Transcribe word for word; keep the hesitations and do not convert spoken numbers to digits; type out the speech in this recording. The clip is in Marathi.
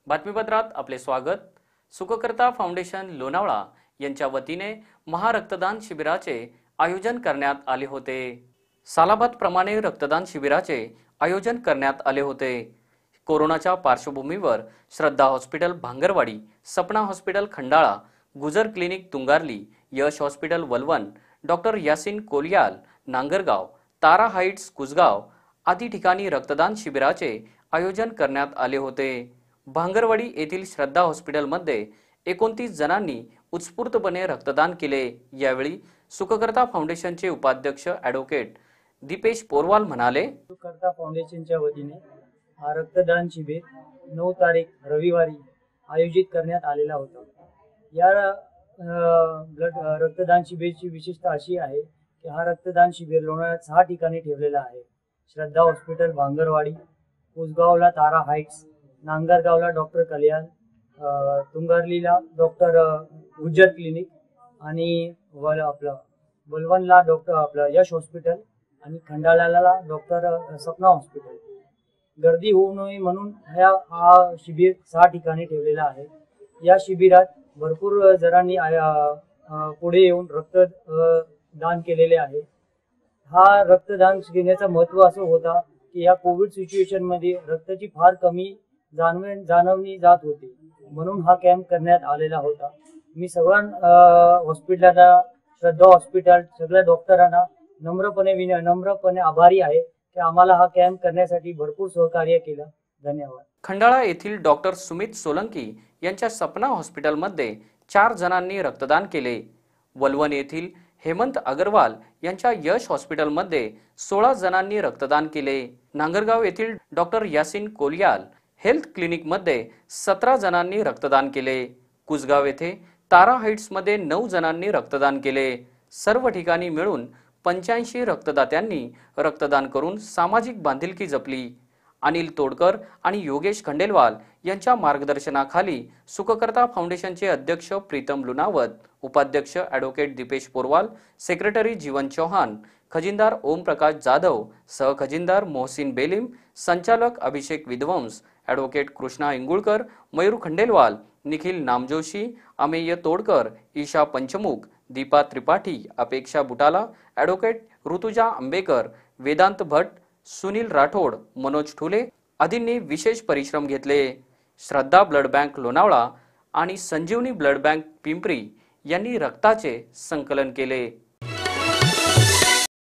बातमीपत्रात आपले स्वागत। सुखकर्ता फाउंडेशन लोणावळा यांच्या वतीने महारक्तदान शिबिराचे आयोजन करण्यात आले होते। सालाबाद प्रमाणे रक्तदान शिबिराचे आयोजन करण्यात आले होते। कोरोनाच्या पार्श्वभूमीवर Shraddha hospital Bhangarwadi, Sapna hospital Khandala, Gujar clinic Tungarli, Yash hospital Valvan, doctor Yasin Koliyal Nangargaon, Tara heights Kusgaon आदी ठिकाणी रक्तदान शिबिराचे आयोजन करण्यात आले होते। भांगरवाडी येथील श्रद्धा हॉस्पिटलमध्ये एकोणतीस जणांनी उत्स्फूर्तपणे रक्तदान केले। यावेळी सुखकर्ता फाउंडेशनचे उपाध्यक्ष ॲडव्होकेट दीपेश पोरवाल म्हणाले, सुखकर्ता फाउंडेशनच्या वतीने हा रक्तदान शिबिर नऊ तारीख रविवारी आयोजित करण्यात आलेला होता। या ब्लड रक्तदान शिबिरची विशेषता अशी आहे की हा रक्तदान शिबिर लोणावळ्यात सहा ठिकाणी ठेवलेला आहे। श्रद्धा हॉस्पिटल भांगरवाडी, कुसगावला तारा हाइट्स, नांगरगावला डॉक्टर कल्याण, तुंगारलीला डॉक्टर गुजर क्लिनिक आणि वल आपलं बलवणला डॉक्टर आपलं यश हॉस्पिटल आणि खंडाळ्याला डॉक्टर सपना हॉस्पिटल। गर्दी होऊ नये म्हणून ह्या हा शिबिर सहा ठिकाणी ठेवलेला आहे। या शिबिरात भरपूर जणांनी पुढे येऊन रक्त दान केलेले आहे। हा रक्तदान घेण्याचं महत्त्व असं होता की या कोविड सिच्युएशन मध्ये रक्ताची फार कमी जाणवे जाणवणी जात होती, म्हणून हा कॅम्प करण्यात आलेला होता। मी सगळ्या हॉस्पिटलला, श्रद्धा हॉस्पिटल, सगळ्या डॉक्टरांना नम्रपणे विन नम्रपणे आभारी आहे की आम्हाला हा कॅम्प करण्यासाठी भरपूर सहकार्य केलं। धन्यवाद। खंडाळा येथील डॉक्टर सुमित सोलंकी यांच्या सपना हॉस्पिटलमध्ये चार जणांनी रक्तदान केले। वलवण येथील हेमंत अग्रवाल यांच्या यश हॉस्पिटलमध्ये सोळा जणांनी रक्तदान केले। नांगरगाव येथील डॉक्टर यासिन कोलियाल हेल्थ क्लिनिकमध्ये सतरा जणांनी रक्तदान केले। कुसगाव येथे तारा हाइट्समध्ये नऊ जणांनी रक्तदान केले। सर्व ठिकाणी मिळून पंच्याऐंशी रक्तदात्यांनी रक्तदान करून सामाजिक बांधिलकी जपली। अनिल तोडकर आणि योगेश खंडेलवाल यांच्या मार्गदर्शनाखाली सुखकर्ता फाउंडेशनचे अध्यक्ष प्रीतम लुनावत, उपाध्यक्ष ॲडव्होकेट दीपेश पोरवाल, सेक्रेटरी जीवन चौहान, खजिनदार ओम प्रकाश जाधव, सहखजिनदार मोहसिन बेलीम, संचालक अभिषेक विद्वंस, ॲडव्होकेट कृष्णा इंगुळकर, मयूर खंडेलवाल, निखिल नामजोशी, अमेय तोडकर, ईशा पंचमुख, दीपा त्रिपाठी, अपेक्षा बुटाला, ॲडव्होकेट ऋतुजा आंबेकर, वेदांत भट्ट, सुनील राठोड, मनोज ठुले आदींनी विशेष परिश्रम घेतले। श्रद्धा ब्लड बँक लोणावळा आणि संजीवनी ब्लड बँक पिंपरी यांनी रक्ताचे संकलन केले।